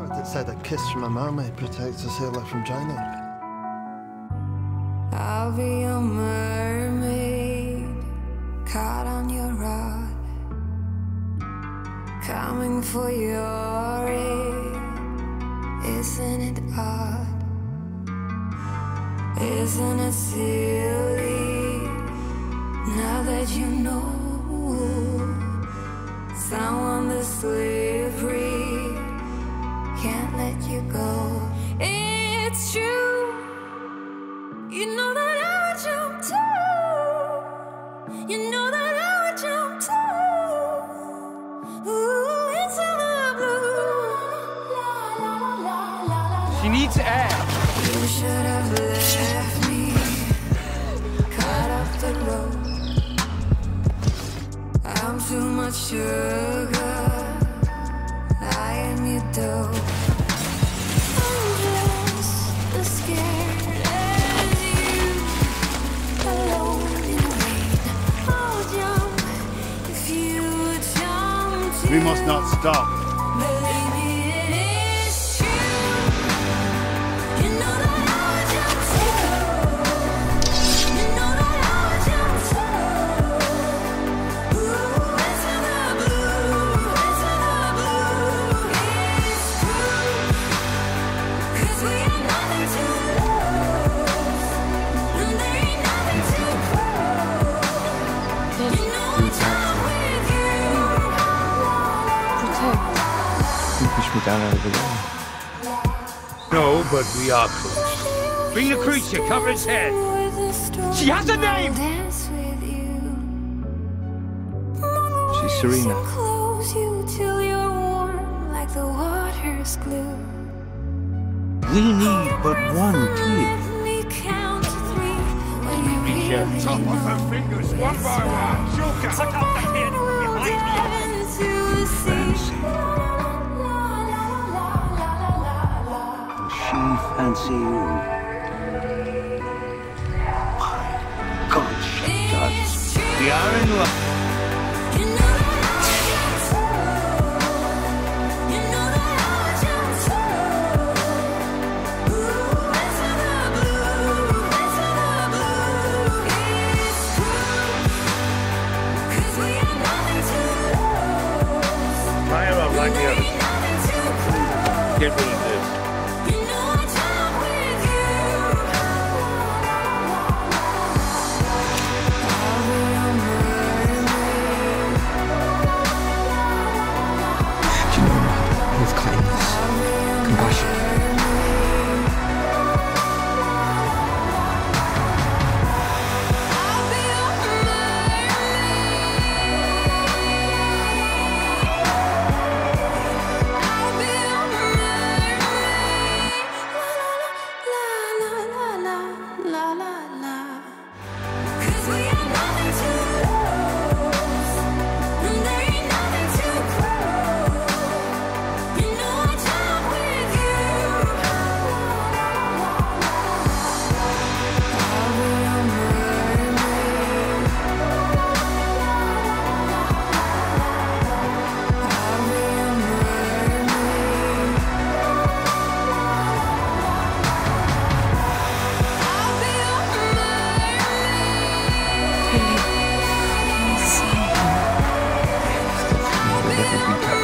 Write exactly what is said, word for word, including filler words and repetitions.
that said a kiss from a mermaid protects a sailor from drowning. I'll be your mermaid, caught on your rod, coming for your aid. Isn't it odd? Isn't it silly? Now that you know someone that's slippery can't let you go. It's true. You know that I would jump too. You know that I would jump too. Ooh, into the blue. She needs air. You should have left me, cut off the road. I'm too much sugar, I am your dough. I'm just as scared as you, alone in the rain. I'll jump if you jump too. We must not stop. Believe me, it is true. You know that I would jump too. You know that I would jump too. Ooh, into the blue, into the blue. It's true, 'cause we have nothing to lose, and there ain't nothing to prove. You know I jump with you. You push me down out of the way. No, but we are close. Bring the creature, cover its head. She has a name! She's Syrena. Close you till you're warm like the water's glue. We need but one tear. Let me count to three when you really Chop off her fingers one by one. Joker! Suck up the kid will behind me. dive into the sea. She fancy you. My God, she does. We are in love. You know that I would jump too. You know that I would jump too. Ooh, into the blue, into the blue. It's true, 'cause we have nothing to lose. Fire up like the There others. ain't nothing to prove. Get rid of this. You know I jump with you. I'll be your mermaid. Do you know with kindness, compassion, I'll be your mermaid. I'll be your mermaid. La la la la la la la. 'Cause we have nothing to lose, and there ain't nothing to prove. You know I jump with you. I'll be your mermaid. I'll be your mermaid. I'll be your mermaid. I'll be your mermaid.